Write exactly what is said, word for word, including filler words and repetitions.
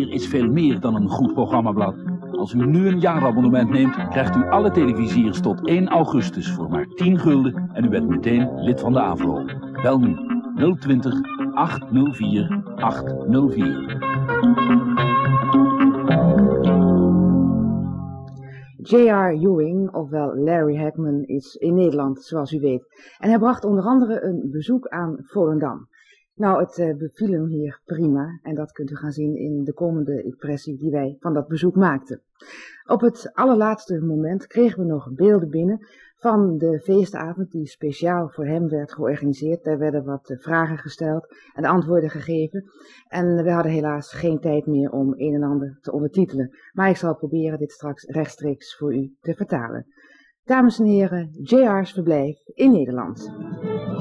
Televizier is veel meer dan een goed programmablad. Als u nu een jaarabonnement neemt, krijgt u alle televisiers tot één augustus voor maar tien gulden en u bent meteen lid van de AVRO. Bel nu nul twintig, acht nul vier, acht nul vier. J R. Ewing, ofwel Larry Hagman, is in Nederland, zoals u weet. En hij bracht onder andere een bezoek aan Volendam. Nou, het uh, beviel hem hier prima en dat kunt u gaan zien in de komende impressie die wij van dat bezoek maakten. Op het allerlaatste moment kregen we nog beelden binnen van de feestavond die speciaal voor hem werd georganiseerd. Daar werden wat vragen gesteld en antwoorden gegeven. En we hadden helaas geen tijd meer om een en ander te ondertitelen. Maar ik zal proberen dit straks rechtstreeks voor u te vertalen. Dames en heren, J R's verblijf in Nederland.